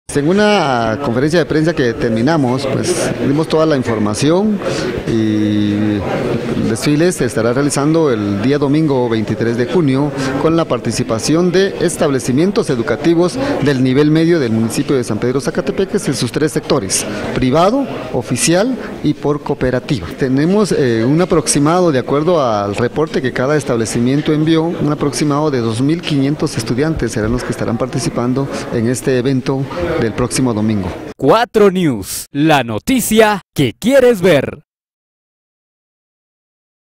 En una conferencia de prensa que terminamos, pues dimos toda la información y el desfile se estará realizando el día domingo 23 de junio con la participación de establecimientos educativos del nivel medio del municipio de San Pedro Zacatepeques en sus tres sectores: privado, oficial y por cooperativa. Tenemos un aproximado, de acuerdo al reporte que cada establecimiento envió, un aproximado de 2.500 estudiantes serán los que estarán participando en este evento del próximo domingo. 4 News, la noticia que quieres ver.